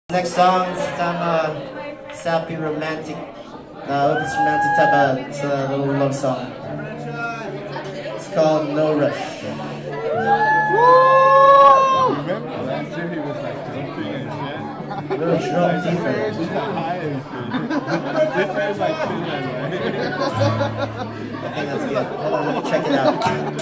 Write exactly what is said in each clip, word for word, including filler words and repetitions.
Next song is some uh, sappy romantic, uh, it's romantic type of, it's a little love song. It's called No Rush. Remember last year he was like jumping and shit? Little drum deeper. He's not high and shit. This year's like chilling, right? I think that's good. Hold on, let me check it out.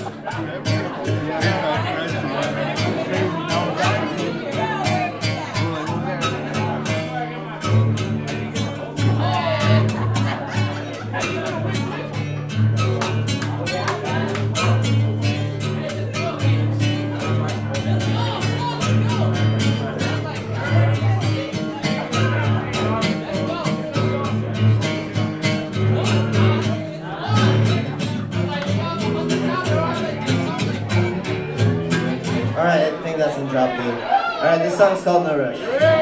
Alright, I think that's in drop B. Alright, this song's called No Rush.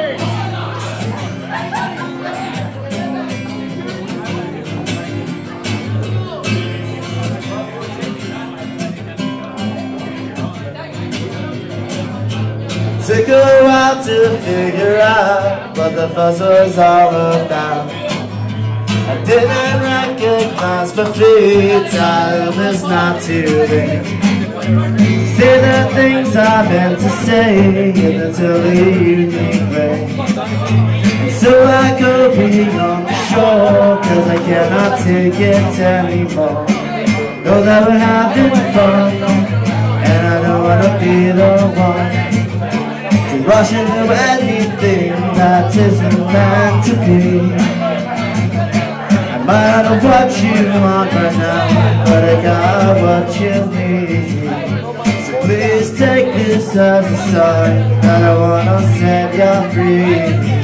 Took a while to figure out what the fuss was all about. I didn't recognize my feet, time is not too late. Say the things I meant to say until the evening rain. And so I go beyond the shore, cause I cannot take it anymore. Know that we're having fun, and I don't wanna be the one to rush into anything that isn't meant to be. I might not know what you want right now, but I got what you need. Please take this as a sign that I wanna set you free.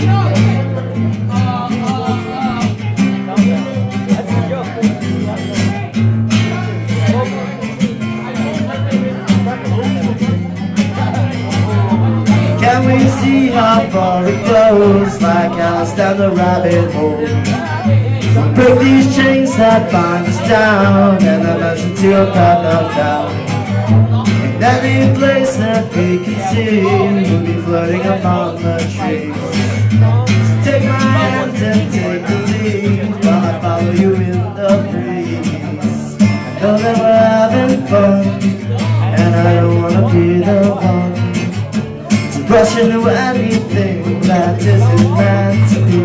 Can we see how far it goes, like Alice down the rabbit hole? Break these chains that bind us down, and I mention to a path of down. Any place that we can see, we'll be floating among the trees. So take my hand and take the lead, while I follow you in the breeze. I know that we're having fun, and I don't wanna be the one to rush into anything that isn't meant to be.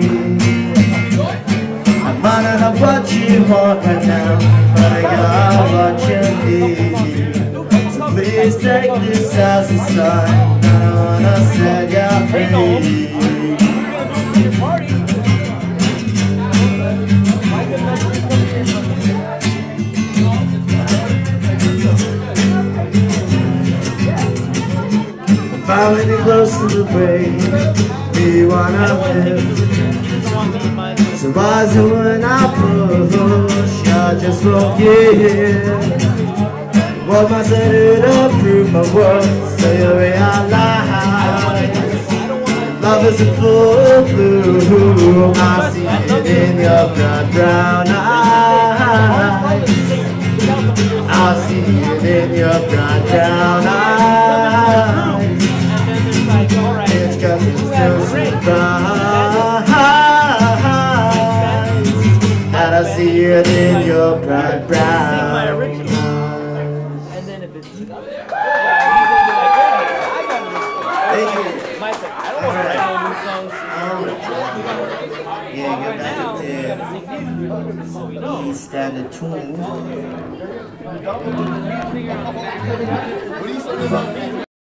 I might not have what you want right now, but I got what you need. Please take this as a sign that I wanna set you free. Finally close to the break, we wanna live. So why is it when I push, I just won't give? What must I do to prove my worth, so you realize love is a full bloom. I see it in your blood brown eyes. I see it in your blood brown eyes. It's cause it's still surprise, and I see it in your blood brown. Yeah, go back to the standard tune.